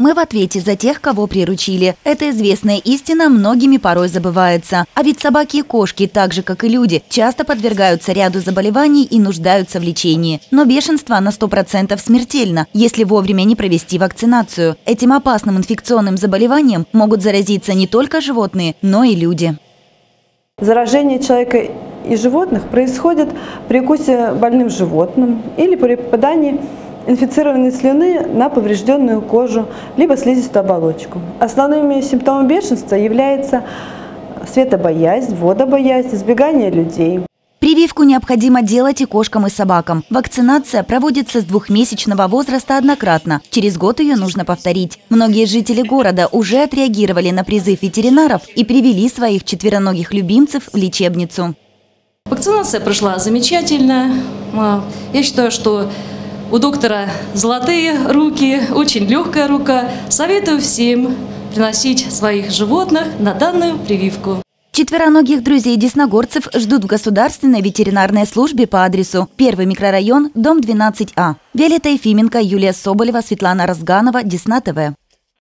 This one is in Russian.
Мы в ответе за тех, кого приручили. Это известная истина многими порой забывается. А ведь собаки и кошки, так же как и люди, часто подвергаются ряду заболеваний и нуждаются в лечении. Но бешенство на 100% смертельно, если вовремя не провести вакцинацию. Этим опасным инфекционным заболеванием могут заразиться не только животные, но и люди. Заражение человека и животных происходит при укусе больным животным или при попадании инфицированной слюны на поврежденную кожу, либо слизистую оболочку. Основными симптомами бешенства являются светобоязнь, водобоязнь, избегание людей. Прививку необходимо делать и кошкам, и собакам. Вакцинация проводится с 2-месячного возраста однократно. Через год ее нужно повторить. Многие жители города уже отреагировали на призыв ветеринаров и привели своих четвероногих любимцев в лечебницу. Вакцинация прошла замечательно. Я считаю, что у доктора золотые руки, очень легкая рука. Советую всем приносить своих животных на данную прививку. Четвероногих друзей десногорцев ждут в государственной ветеринарной службе по адресу 1 микрорайон, дом 12А. Виолетта Ефименко, Юлия Соболева, Светлана Разганова, Десна ТВ.